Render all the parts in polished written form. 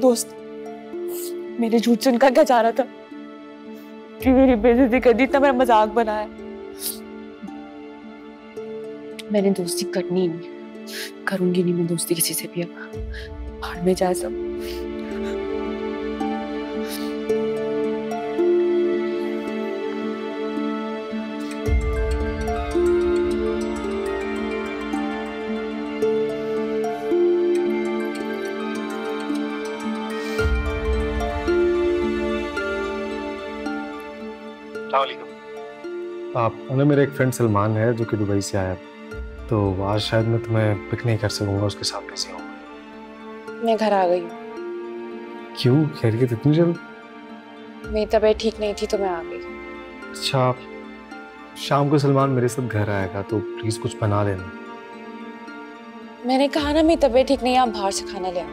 दोस्त मेरे झूठ सुनकर क्या चाह रहा था कि मेरी बेइज्जती कर दी, इतना मेरा मजाक बनाया। मैंने दोस्ती करनी नहीं, करूंगी नहीं मैं दोस्ती किसी से भी। अब भाड़ में जाए सब। आप मेरा एक फ्रेंड सलमान है जो कि दुबई से आया, तो आज शायद मैं तुम्हें पिक नहीं कर सकूंगा, उसके साथ बिजी हूँ। मैं घर आ गई हूँ। क्यों? खैरियत इतनी जल्द? मेरी तबीयत ठीक नहीं थी तो मैं आ गई। अच्छा, शाम को सलमान मेरे साथ घर आएगा तो प्लीज कुछ बना लेना। मैंने कहा ना मेरी तबीयत ठीक नहीं है, आप बाहर से खाना ले आओ।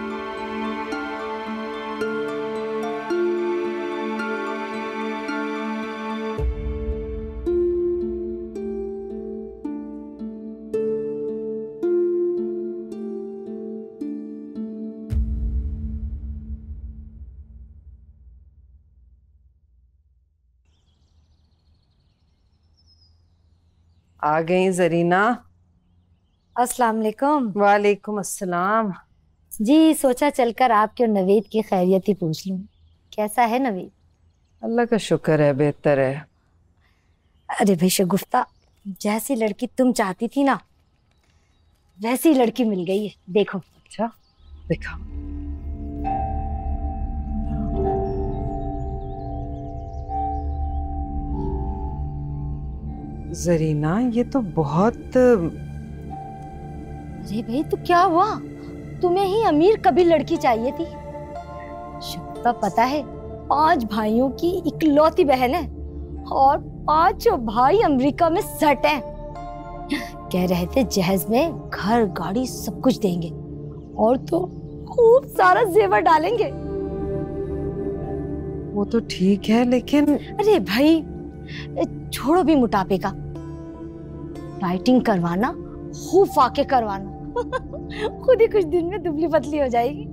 आ गई जरीना। अस्सलाम वालेकुम। वालेकुम अस्सलाम। जी सोचा चलकर आपके और नवीद की खैरियत ही पूछ लूं। कैसा है नवीद? अल्लाह का शुक्र है, बेहतर है। अरे भाई शगुफ्ता, जैसी लड़की तुम चाहती थी ना वैसी लड़की मिल गई है, देखो। अच्छा देखा। जरीना ये तो बहुत। अरे भाई तो क्या हुआ, तुम्हें ही अमीर कभी लड़की चाहिए थी। शगुफ्ता पता है 5 भाइयों की इकलौती बहन है और 5 भाई अमेरिका में सेट हैं। कह रहे थे जहेज में घर गाड़ी सब कुछ देंगे और तो खूब सारा जेवर डालेंगे। वो तो ठीक है लेकिन। अरे भाई छोड़ो भी मोटापे का, डाइटिंग करवाना, खूब फाके करवाना खुद ही कुछ दिन में दुबली पतली हो जाएगी।